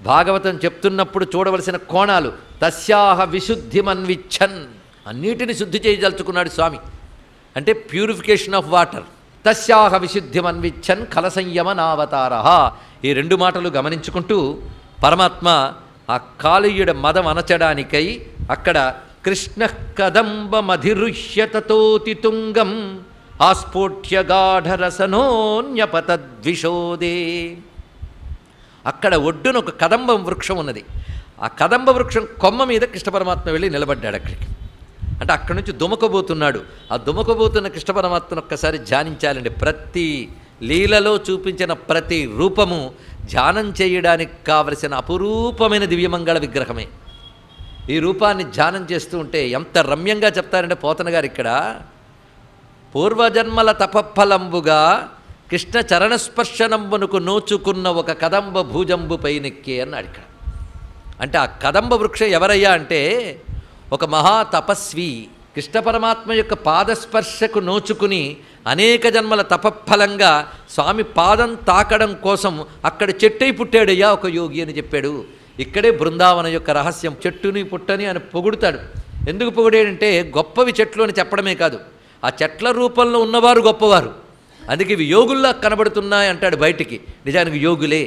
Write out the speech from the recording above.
భాగవతం చెప్తున్నప్పుడు చూడవలసిన కోణాలు. తస్యాహ విశుద్ధిమన్విచ్చన్, అన్నిటిని శుద్ధి చేయదలుచుకున్నాడు స్వామి. అంటే ప్యూరిఫికేషన్ ఆఫ్ వాటర్. తస్యాహ విశుద్ధిమన్విచ్చన్ ఖలసంయమనావతార. ఈ రెండు మాటలు గమనించుకుంటూ పరమాత్మ ఆ కాళీయుడ మదం అనచడానికై అక్కడ కృష్ణ కదంబమధిరుహ్యతతోతితుంగం ఆస్ఫోట్య గాఢరసనోన్యపతద్విషోదే. అక్కడ ఒడ్డున ఒక కదంబం వృక్షం ఉన్నది. ఆ కదంబ వృక్షం కొమ్మ మీద కృష్ణ పరమాత్మ వెళ్ళి నిలబడ్డాడు అక్కడికి. అంటే అక్కడి నుంచి దుమకబోతున్నాడు. ఆ దుమకబోతున్న కృష్ణ పరమాత్మను ఒక్కసారి ధ్యానించాలండి. ప్రతి లీలలో చూపించిన ప్రతి రూపము ధ్యానం చేయడానికి కావలసిన అపురూపమైన దివ్యమంగళ విగ్రహమే. ఈ రూపాన్ని ధ్యానం చేస్తూ ఉంటే ఎంత రమ్యంగా చెప్తారంటే పోతన గారు ఇక్కడ, పూర్వజన్మల తపఫలంబుగా కృష్ణ చరణస్పర్శనంబునకు నోచుకున్న ఒక కదంబ భూజంబు పైనెక్కే అన్నాడు ఇక్కడ. అంటే ఆ కదంబ వృక్షం ఎవరయ్యా అంటే ఒక మహా తపస్వి కృష్ణ పరమాత్మ యొక్క పాదస్పర్శకు నోచుకుని అనేక జన్మల తపఫలంగా స్వామి పాదం తాకడం కోసం అక్కడ చెట్టై పుట్టాడయ్యా ఒక యోగి అని చెప్పాడు. ఇక్కడే బృందావనం యొక్క రహస్యం. చెట్టుని పుట్టని ఆయన పొగుడుతాడు. ఎందుకు పొగిడాడంటే గొప్పవి చెట్లు అని చెప్పడమే కాదు, ఆ చెట్ల రూపంలో ఉన్నవారు గొప్పవారు, అందుకే ఇవి యోగుల్లా కనబడుతున్నాయి అంటాడు బయటికి. నిజానికి యోగులే.